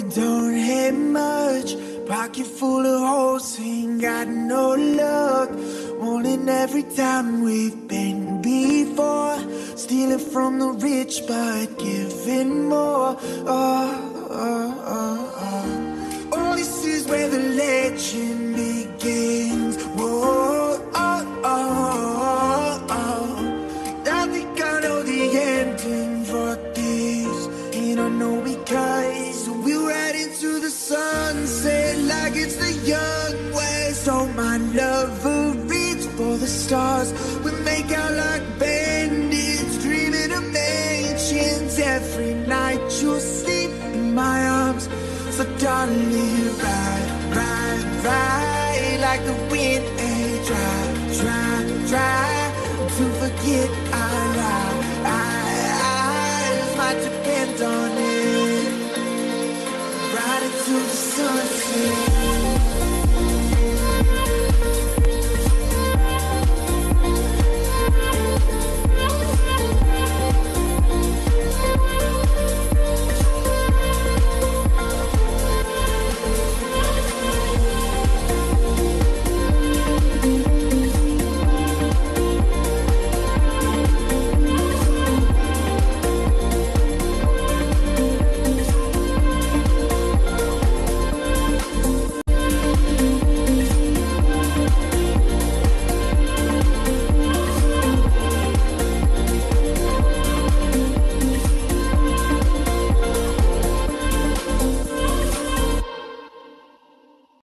don't have much, pocket full of holes, ain't got no luck. Wanting every time we've been before, stealing from the rich but giving more. Oh, this is where the legend begins. Whoa, I think I know the ending for this, and I know because we'll ride into the sunset like it's the young west. Oh, my lover, reach for the stars. We make out like bandits, dreaming of mansions. Every night you'll sleep in my arms. So darling, ride, ride, ride like the wind. Hey, try to forget